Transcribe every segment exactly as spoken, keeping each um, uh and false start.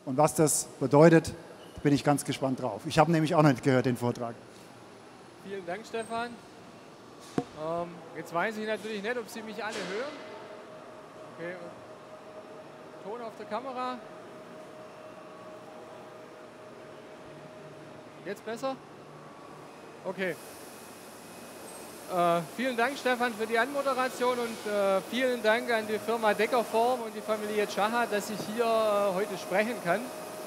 Und was das bedeutet, bin ich ganz gespannt drauf. Ich habe nämlich auch noch nicht gehört, den Vortrag. Vielen Dank, Stefan. Ähm, jetzt weiß ich natürlich nicht, ob Sie mich alle hören. Okay. Ton auf der Kamera. Jetzt besser? Okay. Äh, vielen Dank, Stefan, für die Anmoderation und äh, vielen Dank an die Firma Deckerform und die Familie Czacha, dass ich hier äh, heute sprechen kann.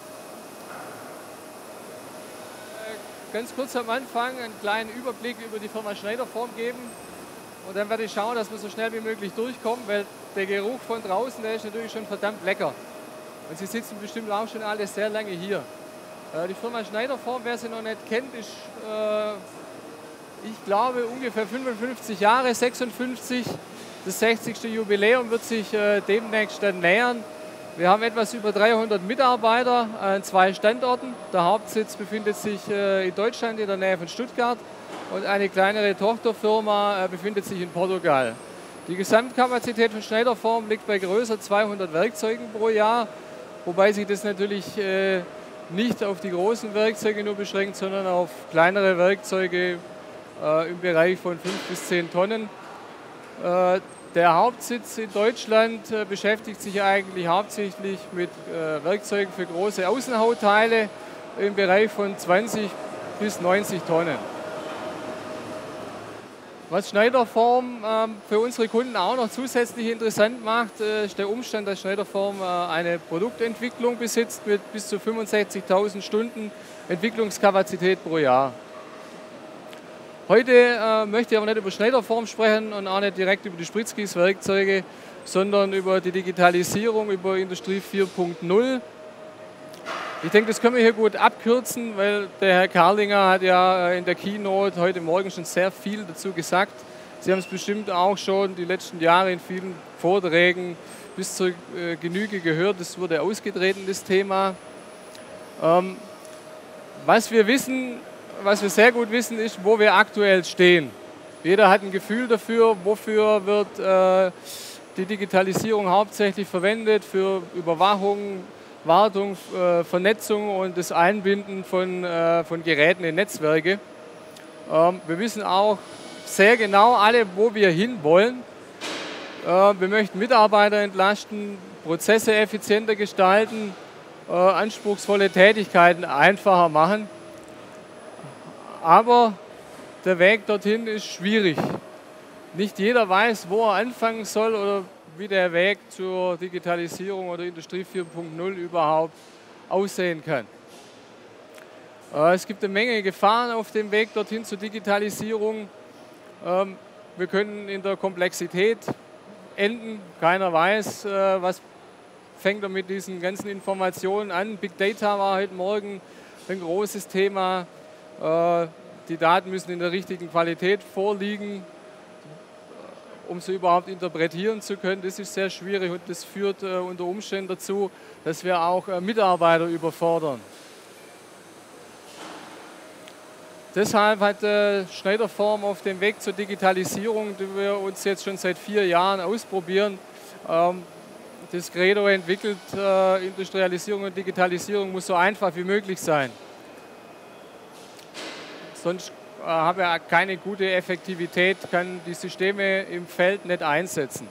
Äh, ganz kurz am Anfang einen kleinen Überblick über die Firma Schneiderform geben und dann werde ich schauen, dass wir so schnell wie möglich durchkommen, weil der Geruch von draußen, der ist natürlich schon verdammt lecker. Und Sie sitzen bestimmt auch schon alle sehr lange hier. Äh, die Firma Schneiderform, wer sie noch nicht kennt, ist äh, ich glaube, ungefähr fünfundfünfzig Jahre, sechsundfünfzig. Das sechzigste Jubiläum wird sich äh, demnächst dann nähern. Wir haben etwas über dreihundert Mitarbeiter an zwei Standorten. Der Hauptsitz befindet sich äh, in Deutschland in der Nähe von Stuttgart und eine kleinere Tochterfirma äh, befindet sich in Portugal. Die Gesamtkapazität von Schneiderform liegt bei größer zweihundert Werkzeugen pro Jahr, wobei sich das natürlich äh, nicht auf die großen Werkzeuge nur beschränkt, sondern auf kleinere Werkzeuge im Bereich von fünf bis zehn Tonnen. Der Hauptsitz in Deutschland beschäftigt sich eigentlich hauptsächlich mit Werkzeugen für große Außenhautteile im Bereich von zwanzig bis neunzig Tonnen. Was Schneiderform für unsere Kunden auch noch zusätzlich interessant macht, ist der Umstand, dass Schneiderform eine Produktentwicklung besitzt mit bis zu fünfundsechzigtausend Stunden Entwicklungskapazität pro Jahr. Heute äh, möchte ich aber nicht über Schneiderform sprechen und auch nicht direkt über die Spritzgießwerkzeuge, sondern über die Digitalisierung, über Industrie vier Punkt null. Ich denke, das können wir hier gut abkürzen, weil der Herr Karlinger hat ja in der Keynote heute Morgen schon sehr viel dazu gesagt. Sie haben es bestimmt auch schon die letzten Jahre in vielen Vorträgen bis zur äh, Genüge gehört. Das wurde ausgetreten, das Thema. Ähm, was wir wissen, Was wir sehr gut wissen, ist, wo wir aktuell stehen. Jeder hat ein Gefühl dafür, wofür wird äh, die Digitalisierung hauptsächlich verwendet, für Überwachung, Wartung, äh, Vernetzung und das Einbinden von, äh, von Geräten in Netzwerke. Ähm, wir wissen auch sehr genau alle, wo wir hinwollen. Äh, wir möchten Mitarbeiter entlasten, Prozesse effizienter gestalten, äh, anspruchsvolle Tätigkeiten einfacher machen. Aber der Weg dorthin ist schwierig. Nicht jeder weiß, wo er anfangen soll oder wie der Weg zur Digitalisierung oder Industrie vier Punkt null überhaupt aussehen kann. Es gibt eine Menge Gefahren auf dem Weg dorthin zur Digitalisierung. Wir können in der Komplexität enden. Keiner weiß, was fängt er mit diesen ganzen Informationen an. Big Data war heute Morgen ein großes Thema. Die Daten müssen in der richtigen Qualität vorliegen, um sie überhaupt interpretieren zu können. Das ist sehr schwierig und das führt unter Umständen dazu, dass wir auch Mitarbeiter überfordern. Deshalb hat Schneiderform auf dem Weg zur Digitalisierung, die wir uns jetzt schon seit vier Jahren ausprobieren, das Credo entwickelt, Industrialisierung und Digitalisierung muss so einfach wie möglich sein. Sonst äh, haben wir keine gute Effektivität, kann die Systeme im Feld nicht einsetzen.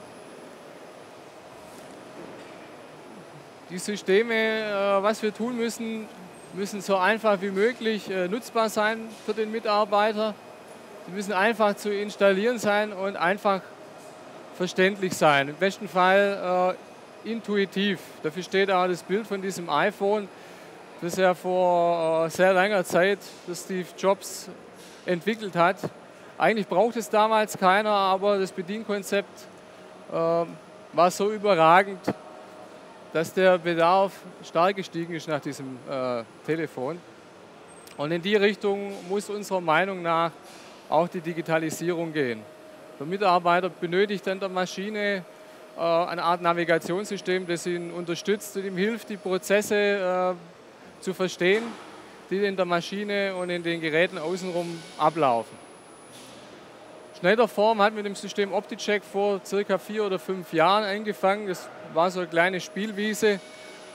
Die Systeme, äh, was wir tun müssen, müssen so einfach wie möglich äh, nutzbar sein für den Mitarbeiter. Sie müssen einfach zu installieren sein und einfach verständlich sein. Im besten Fall äh, intuitiv. Dafür steht auch das Bild von diesem iPhone, das er vor sehr langer Zeit das Steve Jobs entwickelt hat. Eigentlich braucht es damals keiner, aber das Bedienkonzept äh, war so überragend, dass der Bedarf stark gestiegen ist nach diesem äh, Telefon. Und in die Richtung muss unserer Meinung nach auch die Digitalisierung gehen. Der Mitarbeiter benötigt an der Maschine äh, eine Art Navigationssystem, das ihn unterstützt und ihm hilft, die Prozesse äh, zu verstehen, die in der Maschine und in den Geräten außenrum ablaufen. Schneiderform hat mit dem System OptiCheck vor circa vier oder fünf Jahren angefangen. Das war so eine kleine Spielwiese.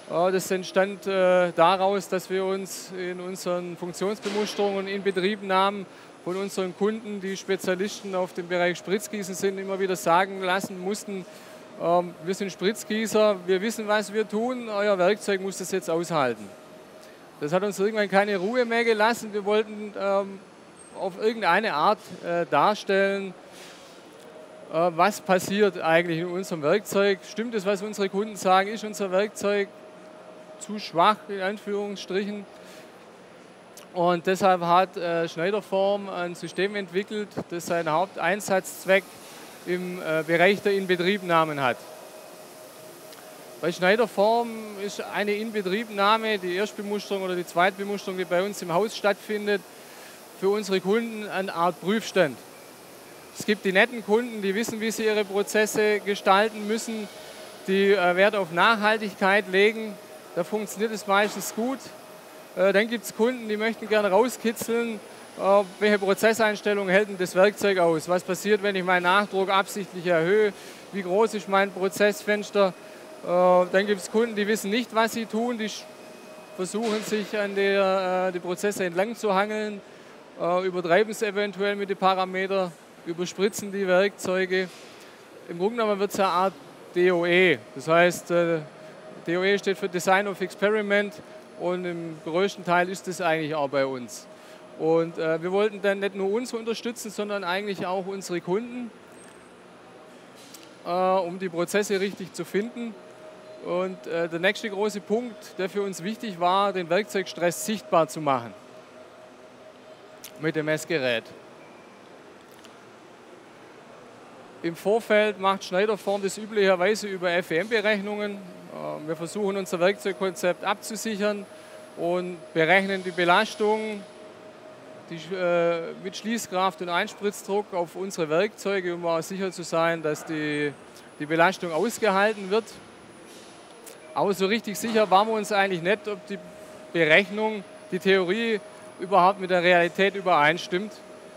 Das entstand daraus, dass wir uns in unseren Funktionsbemusterungen und Inbetriebnahmen von unseren Kunden, die Spezialisten auf dem Bereich Spritzgießen sind, immer wieder sagen lassen mussten, wir sind Spritzgießer, wir wissen, was wir tun, euer Werkzeug muss das jetzt aushalten. Das hat uns irgendwann keine Ruhe mehr gelassen. Wir wollten ähm, auf irgendeine Art äh, darstellen, äh, was passiert eigentlich in unserem Werkzeug. Stimmt es, was unsere Kunden sagen? Ist unser Werkzeug zu schwach, in Anführungsstrichen? Und deshalb hat äh, Schneiderform ein System entwickelt, das seinen Haupteinsatzzweck im äh, Bereich der Inbetriebnahmen hat. Bei Schneiderform ist eine Inbetriebnahme, die Erstbemusterung oder die Zweitbemusterung, die bei uns im Haus stattfindet, für unsere Kunden eine Art Prüfstand. Es gibt die netten Kunden, die wissen, wie sie ihre Prozesse gestalten müssen, die äh, Wert auf Nachhaltigkeit legen. Da funktioniert es meistens gut. Äh, dann gibt es Kunden, die möchten gerne rauskitzeln, äh, welche Prozesseinstellungen hält denn das Werkzeug aus? Was passiert, wenn ich meinen Nachdruck absichtlich erhöhe? Wie groß ist mein Prozessfenster? Dann gibt es Kunden, die wissen nicht, was sie tun, die versuchen sich an der, die Prozesse entlang zu hangeln, übertreiben es eventuell mit den Parametern, überspritzen die Werkzeuge. Im Grunde genommen wird es eine Art D O E, das heißt, D O E steht für Design of Experiment und im größten Teil ist das eigentlich auch bei uns. Und wir wollten dann nicht nur uns unterstützen, sondern eigentlich auch unsere Kunden, um die Prozesse richtig zu finden. Und äh, der nächste große Punkt, der für uns wichtig war, den Werkzeugstress sichtbar zu machen mit dem Messgerät. Im Vorfeld macht Schneiderform das üblicherweise über F E M-Berechnungen. Äh, wir versuchen unser Werkzeugkonzept abzusichern und berechnen die Belastung die, äh, mit Schließkraft und Einspritzdruck auf unsere Werkzeuge, um auch sicher zu sein, dass die, die Belastung ausgehalten wird. Aber so richtig sicher waren wir uns eigentlich nicht, ob die Berechnung, die Theorie überhaupt mit der Realität übereinstimmt.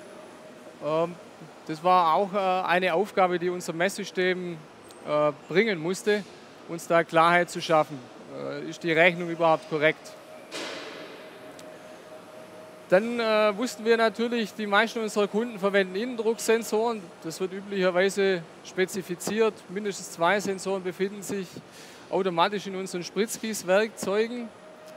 Das war auch eine Aufgabe, die unser Messsystem bringen musste, uns da Klarheit zu schaffen. Ist die Rechnung überhaupt korrekt? Dann äh, wussten wir natürlich, die meisten unserer Kunden verwenden Innendrucksensoren. Das wird üblicherweise spezifiziert. Mindestens zwei Sensoren befinden sich automatisch in unseren Spritzgießwerkzeugen.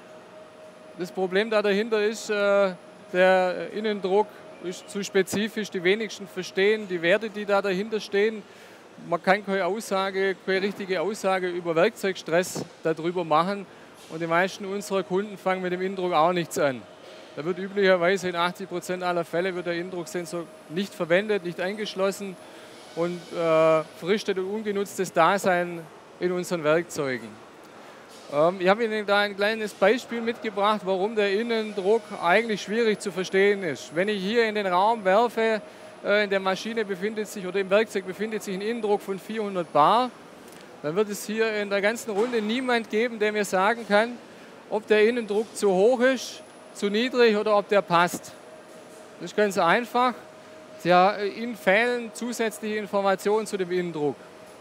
Das Problem da dahinter ist, äh, der Innendruck ist zu spezifisch. Die wenigsten verstehen die Werte, die da dahinter stehen. Man kann keine Aussage, keine richtige Aussage über Werkzeugstress darüber machen. Und die meisten unserer Kunden fangen mit dem Innendruck auch nichts an. Da wird üblicherweise in achtzig Prozent aller Fälle wird der Innendrucksensor nicht verwendet, nicht eingeschlossen und äh, verrichtet ein ungenutztes Dasein in unseren Werkzeugen. Ähm, ich habe Ihnen da ein kleines Beispiel mitgebracht, warum der Innendruck eigentlich schwierig zu verstehen ist. Wenn ich hier in den Raum werfe, äh, in der Maschine befindet sich oder im Werkzeug befindet sich ein Innendruck von vierhundert Bar, dann wird es hier in der ganzen Runde niemand geben, der mir sagen kann, ob der Innendruck zu hoch ist, zu niedrig oder ob der passt. Das ist ganz einfach. Ja, Ihnen fehlen zusätzliche Informationen zu dem Innendruck.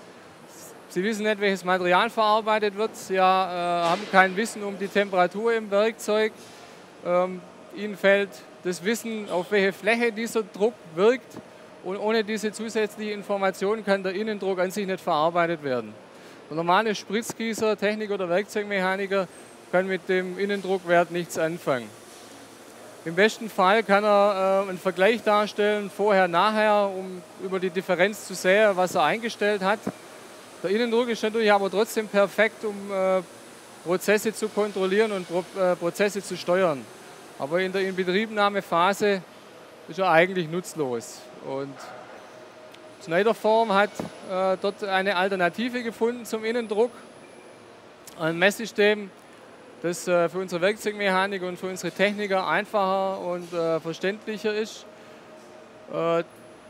Sie wissen nicht, welches Material verarbeitet wird. Sie ja, äh, haben kein Wissen um die Temperatur im Werkzeug. Ähm, Ihnen fehlt das Wissen, auf welche Fläche dieser Druck wirkt. Und ohne diese zusätzliche Information kann der Innendruck an sich nicht verarbeitet werden. Der normale Spritzgießer, Techniker oder Werkzeugmechaniker kann mit dem Innendruckwert nichts anfangen. Im besten Fall kann er äh, einen Vergleich darstellen, vorher, nachher, um über die Differenz zu sehen, was er eingestellt hat. Der Innendruck ist natürlich aber trotzdem perfekt, um äh, Prozesse zu kontrollieren und Pro äh, Prozesse zu steuern. Aber in der Inbetriebnahmephase ist er eigentlich nutzlos. Und Schneiderform hat äh, dort eine Alternative gefunden zum Innendruck. Ein Messsystem, das äh, für unsere Werkzeugmechaniker und für unsere Techniker einfacher und äh, verständlicher ist. Äh,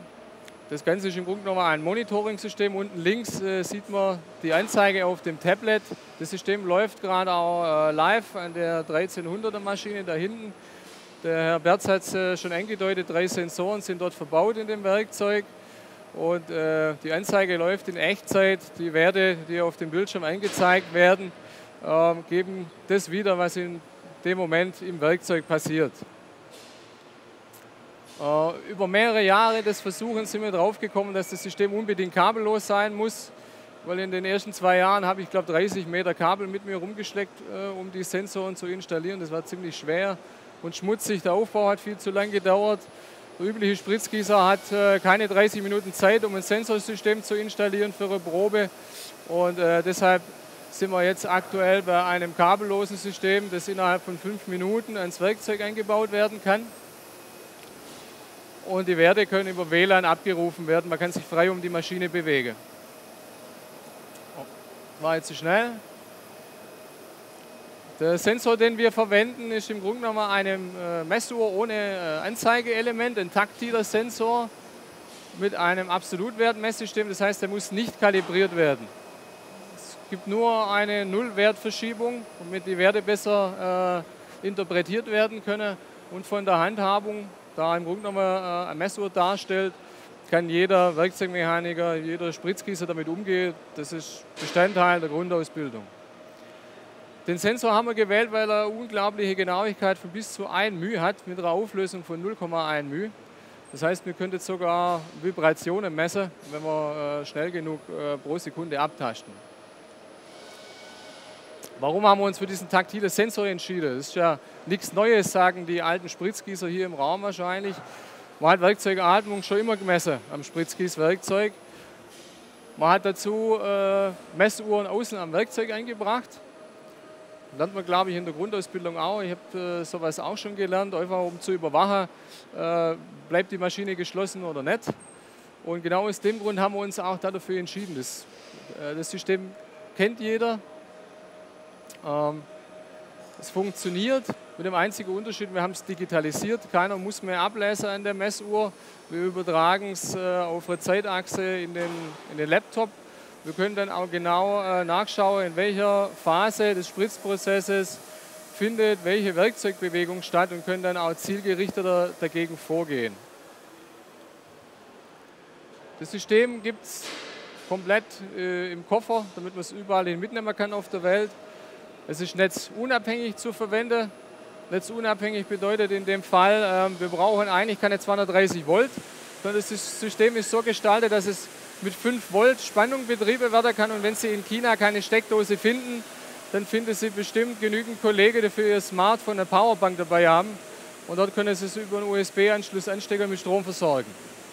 das Ganze ist im Grunde genommen ein Monitoring-System. Unten links äh, sieht man die Anzeige auf dem Tablet. Das System läuft gerade auch äh, live an der dreizehnhunderter Maschine da hinten. Der Herr Berz hat es äh, schon angedeutet, drei Sensoren sind dort verbaut in dem Werkzeug. Und äh, die Anzeige läuft in Echtzeit. Die Werte, die auf dem Bildschirm angezeigt werden, äh, geben das wieder, was in dem Moment im Werkzeug passiert. Äh, über mehrere Jahre des Versuchens sind wir drauf gekommen, dass das System unbedingt kabellos sein muss, weil in den ersten zwei Jahren habe ich, glaube dreißig Meter Kabel mit mir rumgeschleppt, äh, um die Sensoren zu installieren. Das war ziemlich schwer und schmutzig. Der Aufbau hat viel zu lange gedauert. Der übliche Spritzgießer hat äh, keine dreißig Minuten Zeit, um ein Sensorsystem zu installieren für eine Probe. Und äh, deshalb sind wir jetzt aktuell bei einem kabellosen System, das innerhalb von fünf Minuten ans Werkzeug eingebaut werden kann. Und die Werte können über W L A N abgerufen werden. Man kann sich frei um die Maschine bewegen. War jetzt zu schnell. Der Sensor, den wir verwenden, ist im Grunde genommen eine äh, Messuhr ohne äh, Anzeigeelement, ein taktiler Sensor mit einem Absolutwertmesssystem. Das heißt, der muss nicht kalibriert werden. Es gibt nur eine Nullwertverschiebung, damit die Werte besser äh, interpretiert werden können. Und von der Handhabung, da im Grunde genommen äh, eine Messuhr darstellt, kann jeder Werkzeugmechaniker, jeder Spritzgießer damit umgehen. Das ist Bestandteil der Grundausbildung. Den Sensor haben wir gewählt, weil er unglaubliche Genauigkeit von bis zu ein μ hat, mit einer Auflösung von null Komma eins μ. Das heißt, wir könnten sogar Vibrationen messen, wenn wir äh, schnell genug äh, pro Sekunde abtasten. Warum haben wir uns für diesen taktilen Sensor entschieden? Das ist ja nichts Neues, sagen die alten Spritzgießer hier im Raum wahrscheinlich. Man hat Werkzeugatmung schon immer gemessen am Spritzgießwerkzeug. Man hat dazu äh, Messuhren außen am Werkzeug eingebracht. Lernt man, glaube ich, in der Grundausbildung auch. Ich habe äh, sowas auch schon gelernt, einfach um zu überwachen, äh, bleibt die Maschine geschlossen oder nicht. Und genau aus dem Grund haben wir uns auch dafür entschieden. Das, äh, das System kennt jeder. Ähm, es funktioniert mit dem einzigen Unterschied, wir haben es digitalisiert. Keiner muss mehr ablesen an der Messuhr. Wir übertragen es äh, auf eine Zeitachse in den, in den Laptop. Wir können dann auch genau äh, nachschauen, in welcher Phase des Spritzprozesses findet welche Werkzeugbewegung statt und können dann auch zielgerichteter dagegen vorgehen. Das System gibt es komplett äh, im Koffer, damit man es überall hin mitnehmen kann auf der Welt. Es ist netzunabhängig zu verwenden. Netzunabhängig bedeutet in dem Fall, äh, wir brauchen eigentlich keine zweihundertdreißig Volt, sondern das System ist so gestaltet, dass es mit fünf Volt Spannung betrieben werden kann. Und wenn Sie in China keine Steckdose finden, dann finden Sie bestimmt genügend Kollegen, die für Ihr Smartphone eine Powerbank dabei haben. Und dort können Sie es über einen U S B-Anschluss anstecken und mit Strom versorgen.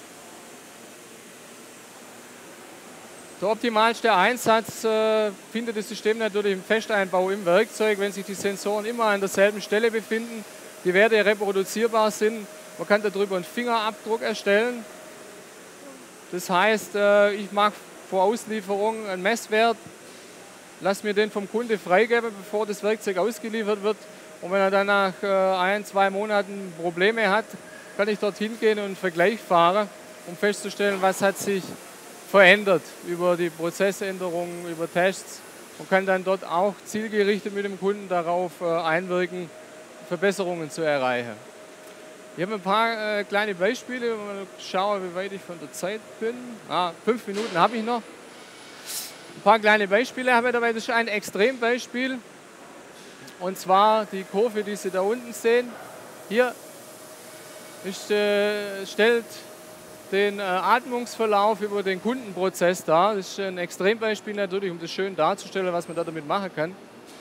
Der optimalste Einsatz äh, findet das System natürlich im Festeinbau im Werkzeug, wenn sich die Sensoren immer an derselben Stelle befinden, die Werte reproduzierbar sind. Man kann darüber einen Fingerabdruck erstellen. Das heißt, äh, ich mache vor Auslieferung einen Messwert, lasse mir den vom Kunde freigeben, bevor das Werkzeug ausgeliefert wird. Und wenn er dann nach äh, ein, zwei Monaten Probleme hat, kann ich dorthin gehen und einen Vergleich fahren, um festzustellen, was hat sich verändert über die Prozessänderungen, über Tests und kann dann dort auch zielgerichtet mit dem Kunden darauf äh, einwirken, Verbesserungen zu erreichen. Ich habe ein paar äh, kleine Beispiele, mal schauen, wie weit ich von der Zeit bin. Ah, fünf Minuten habe ich noch. Ein paar kleine Beispiele habe ich dabei. Das ist ein Extrembeispiel. Und zwar die Kurve, die Sie da unten sehen. Hier ist, äh, stellt den äh, Atmungsverlauf über den Kundenprozess dar. Das ist ein Extrembeispiel natürlich, um das schön darzustellen, was man da damit machen kann.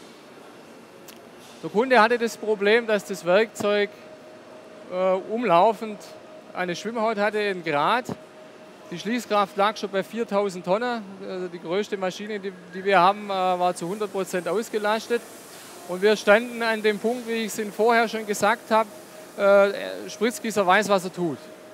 Der Kunde hatte das Problem, dass das Werkzeug Uh, umlaufend eine Schwimmhaut hatte in Grad. Die Schließkraft lag schon bei viertausend Tonnen. Also die größte Maschine, die, die wir haben, uh, war zu hundert Prozent ausgelastet. Und wir standen an dem Punkt, wie ich es Ihnen vorher schon gesagt habe, uh, Spritzgießer weiß, was er tut.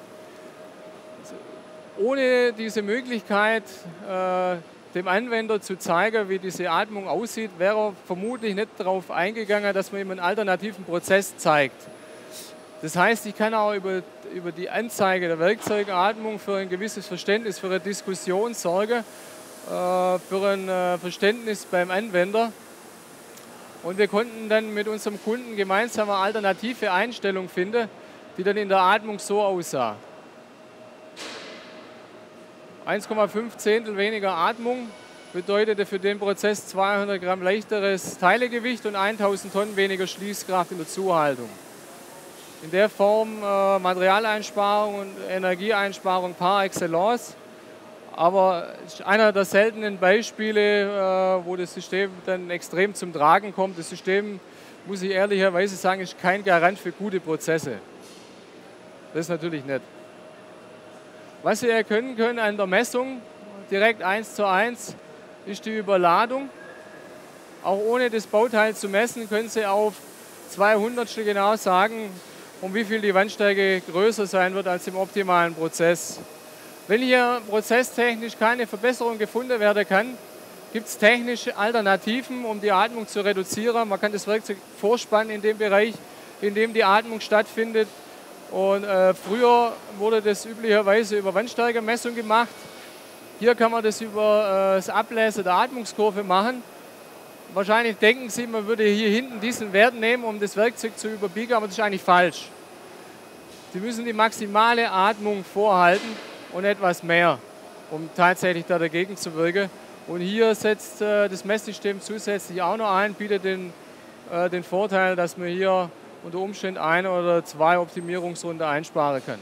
Ohne diese Möglichkeit, uh, dem Anwender zu zeigen, wie diese Atmung aussieht, wäre er vermutlich nicht darauf eingegangen, dass man ihm einen alternativen Prozess zeigt. Das heißt, ich kann auch über, über die Anzeige der Werkzeugatmung für ein gewisses Verständnis, für eine Diskussion sorgen, äh, für ein äh, Verständnis beim Anwender. Und wir konnten dann mit unserem Kunden gemeinsam eine alternative Einstellung finden, die dann in der Atmung so aussah. eins Komma fünf Zehntel weniger Atmung bedeutete für den Prozess zweihundert Gramm leichteres Teilegewicht und tausend Tonnen weniger Schließkraft in der Zuhaltung. In der Form äh, Materialeinsparung und Energieeinsparung par excellence. Aber einer der seltenen Beispiele, äh, wo das System dann extrem zum Tragen kommt. Das System, muss ich ehrlicherweise sagen, ist kein Garant für gute Prozesse. Das ist natürlich nicht. Was Sie erkennen können an der Messung, direkt eins zu eins, ist die Überladung. Auch ohne das Bauteil zu messen, können Sie auf zweihundertstel genau sagen, um wie viel die Wandstärke größer sein wird als im optimalen Prozess. Wenn hier prozesstechnisch keine Verbesserung gefunden werden kann, gibt es technische Alternativen, um die Atmung zu reduzieren. Man kann das Werkzeug vorspannen in dem Bereich, in dem die Atmung stattfindet. Und äh, früher wurde das üblicherweise über Wandstärkemessung gemacht. Hier kann man das über äh, das Ablesen der Atmungskurve machen. Wahrscheinlich denken Sie, man würde hier hinten diesen Wert nehmen, um das Werkzeug zu überbiegen, aber das ist eigentlich falsch. Sie müssen die maximale Atmung vorhalten und etwas mehr, um tatsächlich da dagegen zu wirken. Und hier setzt äh, das Messsystem zusätzlich auch noch ein, bietet den, äh, den Vorteil, dass man hier unter Umständen eine oder zwei Optimierungsrunden einsparen kann.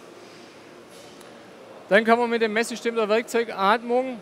Dann kann man mit dem Messsystem der Werkzeugatmung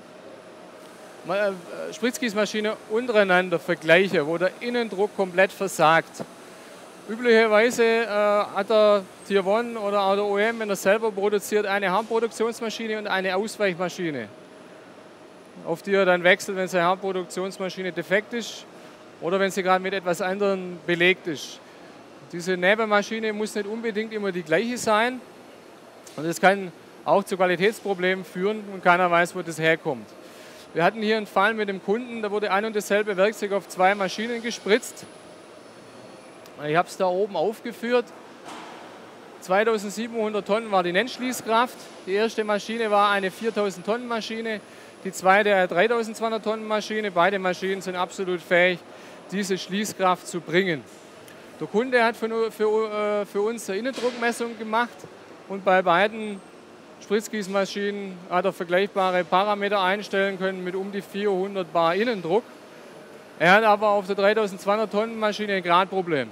Spritzgießmaschine untereinander vergleichen, wo der Innendruck komplett versagt. Üblicherweise äh, hat der Tier eins oder auch der O E M, wenn er selber produziert, eine Hauptproduktionsmaschine und eine Ausweichmaschine, auf die er dann wechselt, wenn seine Hauptproduktionsmaschine defekt ist oder wenn sie gerade mit etwas anderem belegt ist. Diese Nebenmaschine muss nicht unbedingt immer die gleiche sein und das kann auch zu Qualitätsproblemen führen und keiner weiß, wo das herkommt. Wir hatten hier einen Fall mit dem Kunden, da wurde ein und dasselbe Werkzeug auf zwei Maschinen gespritzt. Ich habe es da oben aufgeführt. zweitausendsiebenhundert Tonnen war die Nennschließkraft. Die erste Maschine war eine viertausend Tonnen Maschine, die zweite eine dreitausendzweihundert Tonnen Maschine. Beide Maschinen sind absolut fähig, diese Schließkraft zu bringen. Der Kunde hat für, für, für uns eine Innendruckmessung gemacht und bei beiden Spritzgießmaschinen hat er vergleichbare Parameter einstellen können mit um die vierhundert Bar Innendruck. Er hat aber auf der dreitausendzweihundert Tonnen Maschine ein Gradproblem.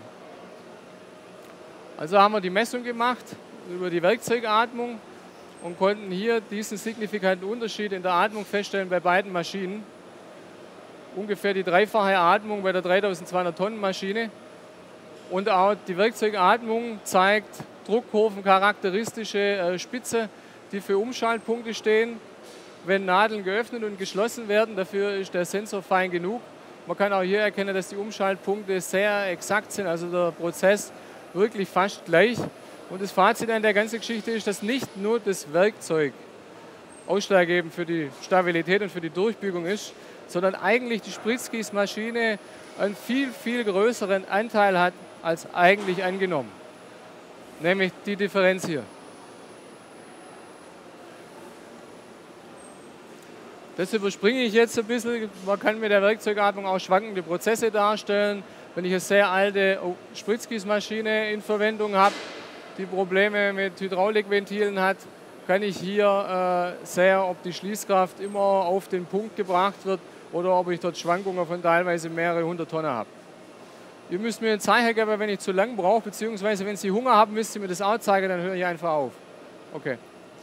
Also haben wir die Messung gemacht über die Werkzeugatmung und konnten hier diesen signifikanten Unterschied in der Atmung feststellen bei beiden Maschinen. Ungefähr die dreifache Atmung bei der dreitausendzweihundert Tonnen Maschine. Und auch die Werkzeugatmung zeigt druckkurvencharakteristische äh, Spitze, die für Umschaltpunkte stehen, wenn Nadeln geöffnet und geschlossen werden. Dafür ist der Sensor fein genug. Man kann auch hier erkennen, dass die Umschaltpunkte sehr exakt sind, also der Prozess wirklich fast gleich. Und das Fazit an der ganzen Geschichte ist, dass nicht nur das Werkzeug ausschlaggebend für die Stabilität und für die Durchbügung ist, sondern eigentlich die Spritzgießmaschine einen viel, viel größeren Anteil hat als eigentlich angenommen. Nämlich die Differenz hier. Das überspringe ich jetzt ein bisschen. Man kann mit der Werkzeugatmung auch schwankende Prozesse darstellen. Wenn ich eine sehr alte Spritzgießmaschine in Verwendung habe, die Probleme mit Hydraulikventilen hat, kann ich hier äh, sehen, ob die Schließkraft immer auf den Punkt gebracht wird oder ob ich dort Schwankungen von teilweise mehrere hundert Tonnen habe. Ihr müsst mir ein Zeichen geben, wenn ich zu lang brauche, beziehungsweise wenn Sie Hunger haben, müsst ihr mir das auch zeigen, dann höre ich einfach auf. Okay.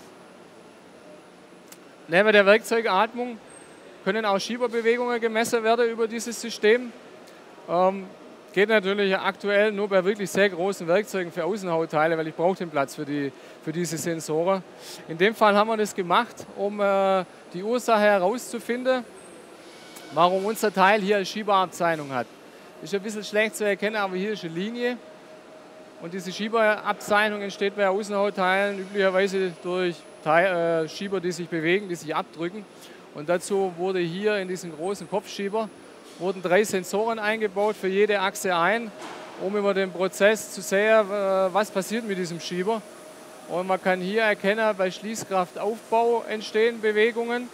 Neben der Werkzeugatmung können auch Schieberbewegungen gemessen werden über dieses System. Ähm, geht natürlich aktuell nur bei wirklich sehr großen Werkzeugen für Außenhautteile, weil ich brauche den Platz für, die, für diese Sensoren. In dem Fall haben wir das gemacht, um äh, die Ursache herauszufinden, warum unser Teil hier eine Schieberabzeichnung hat. Ist ein bisschen schlecht zu erkennen, aber hier ist eine Linie. Und diese Schieberabzeichnung entsteht bei Außenhautteilen üblicherweise durch Teil, äh, Schieber, die sich bewegen, die sich abdrücken. Und dazu wurde hier in diesen großen Kopfschieber wurden drei Sensoren eingebaut für jede Achse ein, um über den Prozess zu sehen, äh, was passiert mit diesem Schieber. Und man kann hier erkennen, bei Schließkraftaufbau entstehen Bewegungen.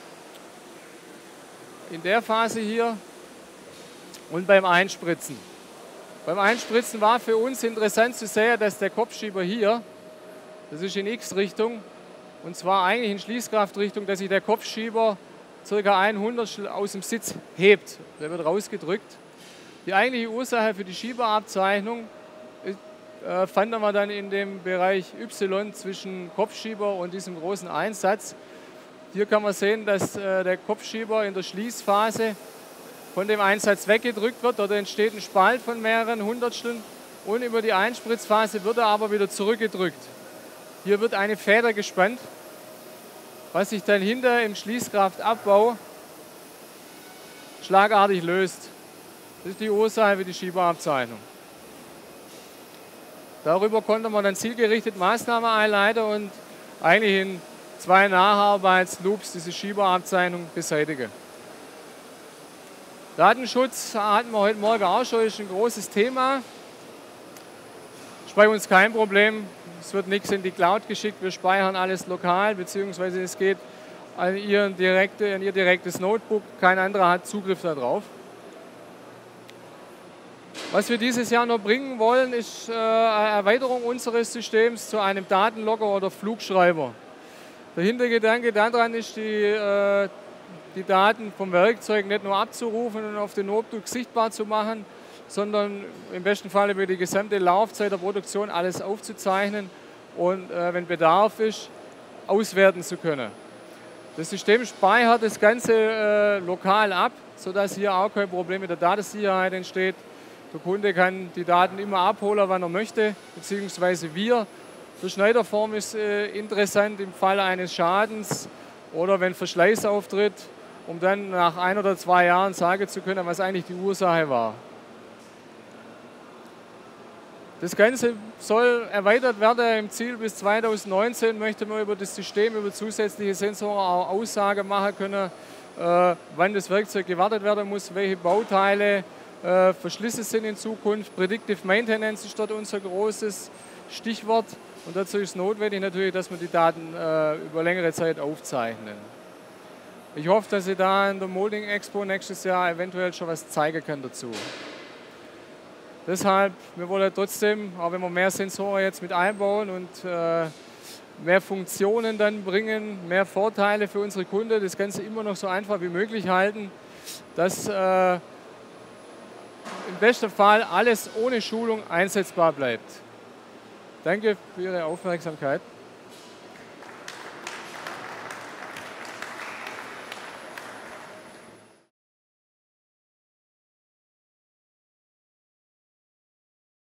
In der Phase hier und beim Einspritzen. Beim Einspritzen war für uns interessant zu sehen, dass der Kopfschieber hier, das ist in X-Richtung, und zwar eigentlich in Schließkraftrichtung, dass sich der Kopfschieber ca. ein Hundertstel aus dem Sitz hebt. Der wird rausgedrückt. Die eigentliche Ursache für die Schieberabzeichnung äh, fanden wir dann in dem Bereich Y zwischen Kopfschieber und diesem großen Einsatz. Hier kann man sehen, dass äh, der Kopfschieber in der Schließphase von dem Einsatz weggedrückt wird. Dort entsteht ein Spalt von mehreren Hundertsteln und über die Einspritzphase wird er aber wieder zurückgedrückt. Hier wird eine Feder gespannt, was sich dann hinter im Schließkraftabbau schlagartig löst. Das ist die Ursache für die Schieberabzeichnung. Darüber konnte man dann zielgerichtet Maßnahmen einleiten und eigentlich in zwei Nacharbeitsloops diese Schieberabzeichnung beseitigen. Datenschutz hatten wir heute Morgen auch schon, ist ein großes Thema. Ist bei uns kein Problem. Es wird nichts in die Cloud geschickt, wir speichern alles lokal, beziehungsweise es geht an Ihr, direkte, an Ihr direktes Notebook, kein anderer hat Zugriff darauf. Was wir dieses Jahr noch bringen wollen, ist äh, eine Erweiterung unseres Systems zu einem Datenlogger oder Flugschreiber. Der Hintergedanke daran ist, die, äh, die Daten vom Werkzeug nicht nur abzurufen und auf den Notebook sichtbar zu machen, sondern im besten Fall über die gesamte Laufzeit der Produktion alles aufzuzeichnen und, äh, wenn Bedarf ist, auswerten zu können. Das System speichert das Ganze äh, lokal ab, sodass hier auch kein Problem mit der Datensicherheit entsteht. Der Kunde kann die Daten immer abholen, wann er möchte, beziehungsweise wir. Für Schneiderform ist äh, interessant im Falle eines Schadens oder wenn Verschleiß auftritt, um dann nach ein oder zwei Jahren sagen zu können, was eigentlich die Ursache war. Das Ganze soll erweitert werden. Im Ziel bis zweitausendneunzehn möchte man über das System, über zusätzliche Sensoren auch Aussagen machen können, äh, wann das Werkzeug gewartet werden muss, welche Bauteile äh, Verschlüsse sind in Zukunft. Predictive Maintenance ist dort unser großes Stichwort. Und dazu ist notwendig natürlich, dass wir die Daten äh, über längere Zeit aufzeichnen. Ich hoffe, dass ich da in der Molding Expo nächstes Jahr eventuell schon was zeigen kann dazu. Deshalb, wir wollen trotzdem, auch wenn wir mehr Sensoren jetzt mit einbauen und äh, mehr Funktionen dann bringen, mehr Vorteile für unsere Kunden, das Ganze immer noch so einfach wie möglich halten, dass äh, im besten Fall alles ohne Schulung einsetzbar bleibt. Danke für Ihre Aufmerksamkeit.